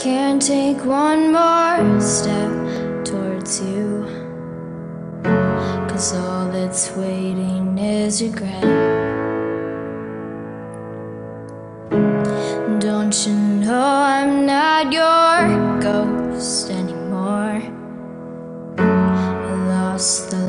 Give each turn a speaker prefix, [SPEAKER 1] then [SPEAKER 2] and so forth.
[SPEAKER 1] can't take one more step towards you, 'cause all that's waiting is regret. Don't you know I'm not your ghost anymore? I lost the